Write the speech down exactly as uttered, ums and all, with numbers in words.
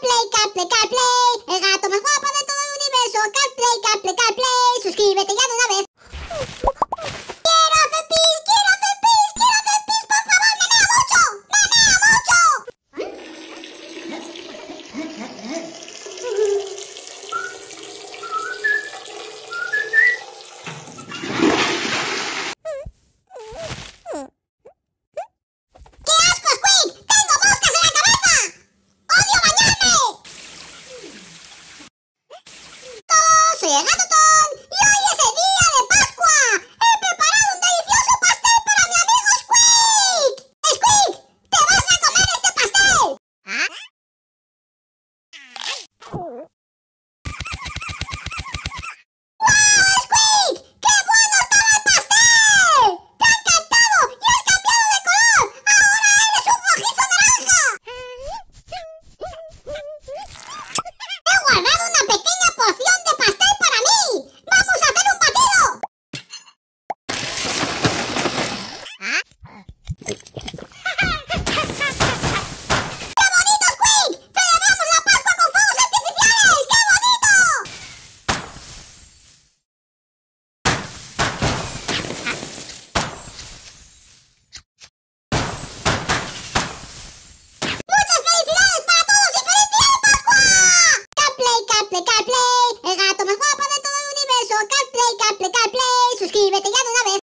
CarPlay, CarPlay, CarPlay, el gato más guapo de todo el universo. CarPlay, CarPlay, CarPlay, suscríbete ya de una vez. ¡Quiero hacer pis! ¡Quiero hacer pis! ¡Quiero hacer pis! ¡Por favor! ¡Me mea mucho! ¡Me mea mucho!